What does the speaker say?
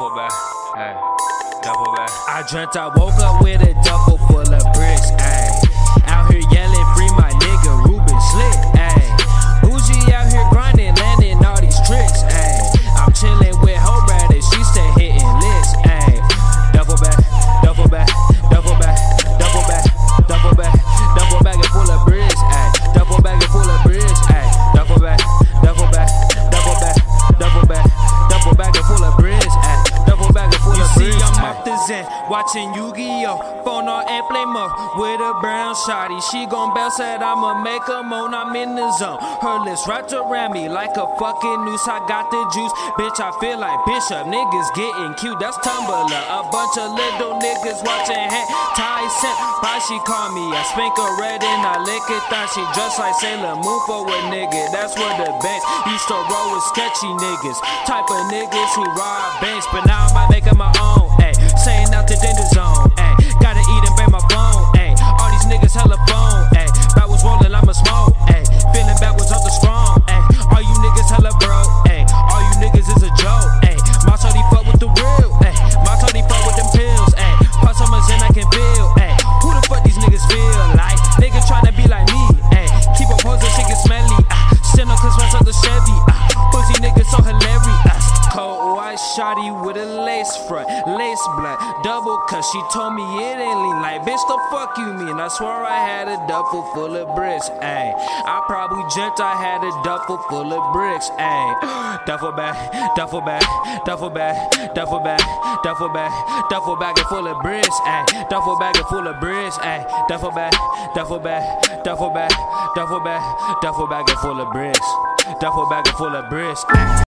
duffel bag, hey, duffel bag. I dreamt I woke up with a duffel full of bricks, ayy. Out here yelling, free my nigga Ruben Slick, ayy. Bougie out here grinding, landing all these tricks, ayy. I'm chilling with Ho Brad, she stay hitting lists, ayy. Duffel bag, duffel bag, duffel bag, duffel bag, duffel bag, duffel bag full of bricks, ayy. Duffel bag full of bricks, ayy. Duffel bag, duffel bag, duffel bag, duffel bag, duffel bag full of bricks, ayy. Duffel bag full of bricks. You see, I'm off the Zen, watching Yu-Gi-Oh, phone on airplane mode with a brown shawty. She gon' bounce, said I'ma make a moan. I'm in the zone. Her lips wrapped around me like a fucking noose. I got the juice, bitch. I feel like Bishop. Niggas getting cute. That's Tumblr. A bunch of little niggas watching hand. Tyson, why she call me? I spank her red and I lick it. Thought she dressed like Sailor Moon for a nigga. That's where the banks used to roll with sketchy niggas. Type of niggas who rob banks, but now I'm about making my own. Ayy, saying out the danger zone. Ayy, gotta eat and pay my phone. Ayy, all these niggas hella phone. Ayy, backwards rolling, I'ma smoke. Ayy, feeling backwards off the strong. Ayy, all you niggas hella broke. Ayy, all you niggas is a joke. Ayy, my shorty fuck with the real. Ayy, my shorty fuck with them pills. Ayy, put some in I can feel. Ayy, who the fuck these niggas feel like? Niggas tryna be like me. Ayy, keep on posing, shit get smelly. Still no Christmas on the Chevy. Pussy niggas so hilarious. Cold white shawty with a lace front, lace black, double cut. She told me it ain't lean like, bitch, the fuck you mean? I swear I had a duffel full of bricks, ayy. I probably dreamt I had a duffel full of bricks, ayy. Duffel bag, duffel bag, duffel bag, duffel bag, duffel bag, duffel bag full of bricks, ayy. Duffel bag full of bricks, ayy. Duffel bag, duffel bag, duffel bag, duffel bag, duffel bag full of bricks, duffel bag full of bricks, ayy.